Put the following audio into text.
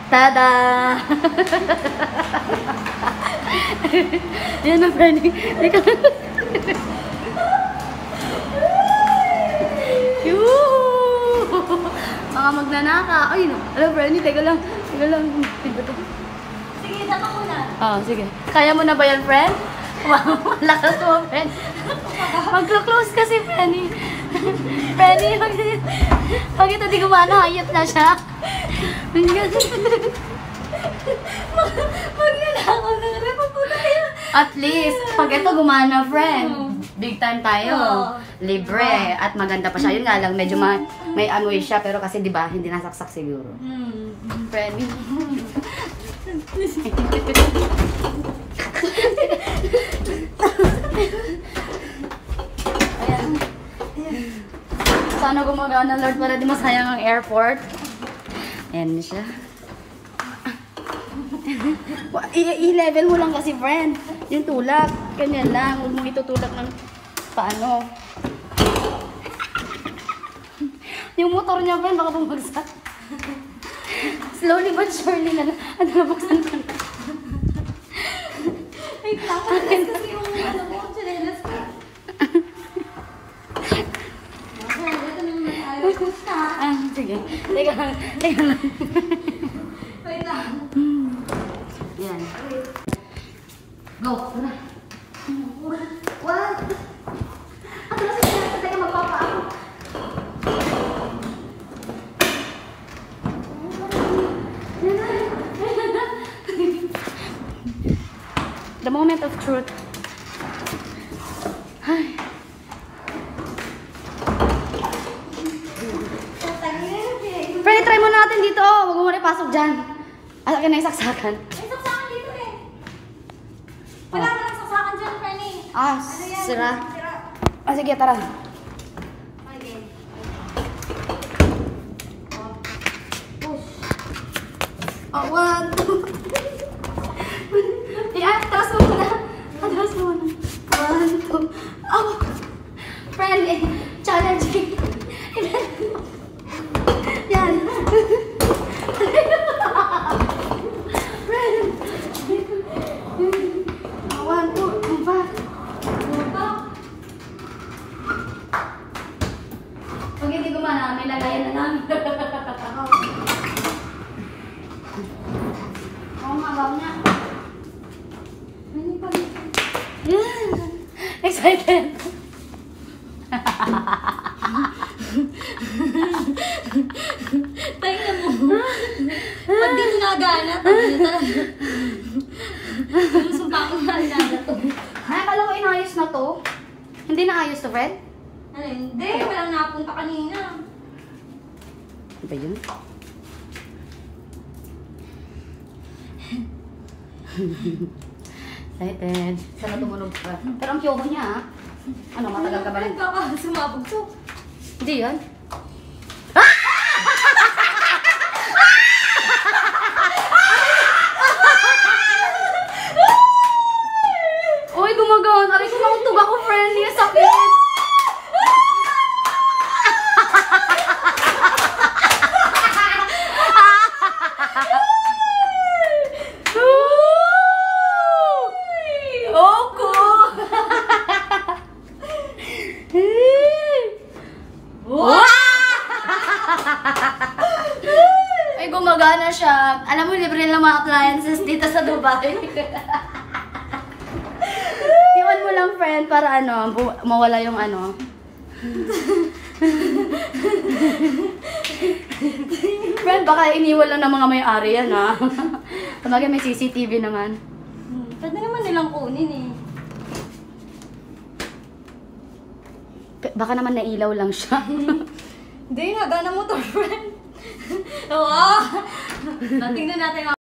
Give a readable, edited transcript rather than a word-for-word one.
Tada! Yan na, Freddy. Teka. Mga magnanaka. Ay, no. Alam, Freddy, teka lang. Teka lang. Sige, dapa ko na. Oh, sige. Kaya mo na ba yan, friend? Wow, lakas mo, friend. Maglo-close kasi, Freddy. Freddy, pag ito di gumana, hayop na siya. Magnanakaw na rin. Magpunta kayo. At least, pag ito gumana, friend, big time tayo. Libre. At maganda pa siya. Yun nga lang, medyo may amoy siya. Pero kasi, di ba, hindi nasaksak siguro. Friend. Ayan. Sana gumagana, Lord, para di masayang ang airport. Ayan siya. I-level mo lang kasi, friend. Yung tulak. Ganyan lang. Huwag mong itutulak ng paano. Yung motor niya, friend, baka bumagsak. Slowly but surely na nabuksan ko na. Wait lang. Kasi yung ano mo, chinelas ko. Ito naman ayaw ko siya. Sige. Teka lang. Teka lang. Wait lang. Yan. Go. Tara. What? Ano na siya? Teka, magpapa ako. The moment of truth. Ay. Freddy, try mo natin dito. Huwag mo rin pasok dyan. Akin na yung saksakan. May saksakan dito eh. Wala ka ng saksakan dyan, Frenny. Sira. Sige, tara. Okay. Push. 1, 2. Atras mo muna. Atras mo muna. 1, 2. Oh! Friendly. Challenging. Yan. Friend. 1, 2, 5. Pag hindi gumana, may lagayan na namin. Oo nga, bago niya. Excited! Tayo mo. Pag di nagana, tayo na talaga. Sumpa ko na nada to. Ay, akala ko inayos na to. Hindi na ayos to, Fred? Ano, hindi. Walang napunta kanina. Ano ba yun? Excited. Sana tumunog ka. Pero ang kyoho niya, ha? Ano, matagal ka ba rin? Baka sumabog to. Hindi yan. Uy, gumagawin. Aray ko makutug ako, friend. Yung sakit. Ay, gumagana siya. Alam mo, libre lang mga appliances dito sa Dubai. Iwan mo lang, friend, para ano, mawala yung ano. Friend, baka iniwan lang ng mga may-ari yan, ha? Kumbaga may CCTV naman. Pwede naman nilang kunin eh. Baka naman nailaw lang siya. Hindi, nagana mo to, friend. Oo. Tingnan natin